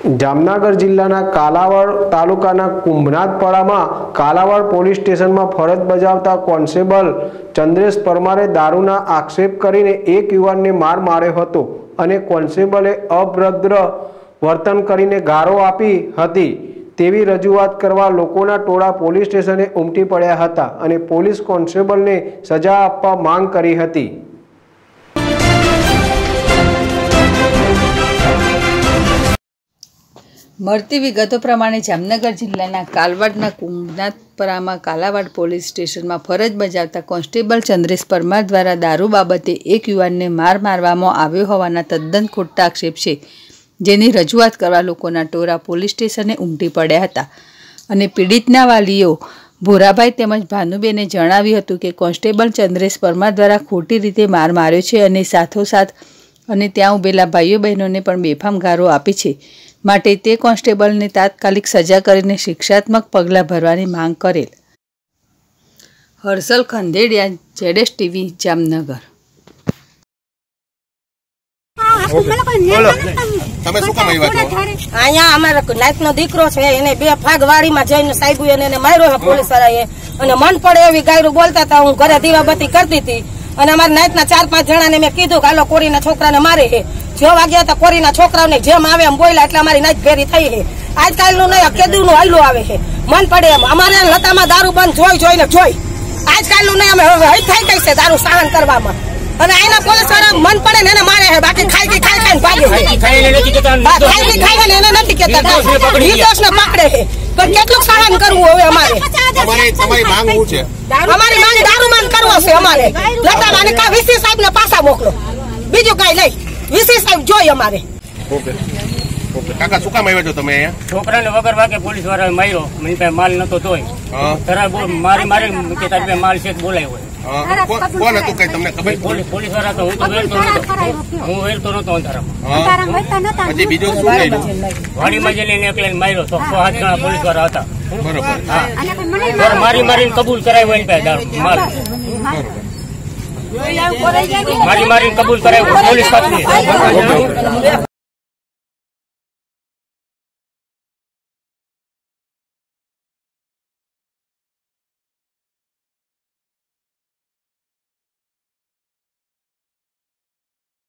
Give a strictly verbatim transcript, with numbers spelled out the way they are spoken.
जामनगर जिल्लाना कालावाड़ तालुकाना कुंभनाथपड़ा में Kalawad police station में फरज बजावता कोन्स्टेबल चंद्रेश परमारे दारूना आक्षेप करीने एक युवानने मार मार्यो हतो अने कोन्स्टेबले अभद्र वर्तन करीने गारो आपी हती तेवी रजूआत करवा लोकोना टोळा पोलीस स्टेशने उमटी पड्या हता अने पोलीस कोन्स्टेबलने सजा आपवा मांग करी हती। મળતી વિગતો પ્રમાણે જામનગર જિલ્લાના કાલાવાડના કુંભનાથપરામાં કાલાવાડ પોલીસ સ્ટેશનમાં ફરજ બજાવતા કોન્સ્ટેબલ ચંદ્રેશ પરમાર દ્વારા દારૂ બાબતે એક યુવાનને માર મારવામાં આવ્યો હોવાના તદ્દન ખોટા આક્ષેપ છે, જેની રજૂઆત કરવા લોકોના ટોળા પોલીસ સ્ટેશને ઉમટી પડ્યા હતા અને પીડિતના વાલીઓ ભોરાભાઈ તેમજ ભાનુબેને જણાવ્યું હતું કે કોન્સ્ટેબલ ચંદ્રેશ પરમાર દ્વારા ખોટી રીતે માર માર્યો છે અને સાથોસાથ અને ત્યાં ઉભેલા ભાઈઓ બહેનોને પણ બેફામ ગારો આપી છે, માટે તે કોન્સ્ટેબલને તાત્કાલિક સજા કરીને શિક્ષાત્મક પગલાં ભરવાની માંગ કરેલ। હર્ષલ ખંડેડિયા, જેડેશ ટીવી, જામનગર। અહીંયા અમારા નાતનો દીકરો છે એને બે ફાગવાડીમાં જઈને સાહેબ એને માર્યો પોલીસ વાળાએ અને મન પડે એવી ગાયરું બોલતા હતા। હું ઘરે દીવાબત્તી કરતી હતી અને અમારા નાતના ચાર પાંચ જણાને મેં કીધું કે હાલો કોરીના છોકરાને મારે છે। છ વાગ્યા હતા કોરીના છોકરાઓને જેમ આવે એમ બોલ્યા એટલે અમારી નાત ફેરી થઈ છે। આજકાલનું નહીં કેદુનું હલ્લું આવે છે, મન પડે એમ અમારે લતામાં દારૂ બંધ જોઈ જોઈને જોઈ આજકાલનું નહીં અમે હઈ થઈ ગઈ છે દારૂ સહન કરવામાં અને એના પોલીસ વાળા મન પડે ને એને મારે છે, બાકી ખાઈ ગઈ ખાઈ ખાઈને ભાગે છે, ખાઈ ગઈ ખાઈ ગઈ એને નથી કેતા નિર્દોષને પકડે છે। તો કેટલું સહન કરવું હવે અમારે? તમારી માંગ શું છે? અમારી માંગ દારૂ બંધ કરવો છે અમારે લતામાં અને કા વીસી સાહેબ ને પાછા મોકલો, બીજું કઈ નહીં, વીસી સાહેબ જોઈ અમારે। ઓકે ઓકે કાકા શું કામ આવ્યા છો તમે અહીંયા? છોકરાને વગર વાગે પોલીસ વાળાએ માર્યો, મને પાસે માલ નતો તોય તરા મારી મારી કે તારી પાસે માલ છે બોલાયો હોય। કોણ હતું કઈ તમને ખબર? પોલીસ પોલીસ વાળા તો હું તો વેરતો નતો, હું વેરતો નતો અંધારામાં। પછી બીજો શું થયું? વાડીમાં જઈને એકલાને માર્યો તો છ સાત જણા પોલીસ વાળા હતા, બરોબર? હા મારી મારીને કબૂલ કરાવ્યો એની પાસે દારૂ માલ, મારી મારીને કબૂલ કરાવ્યો પોલીસ પાસે।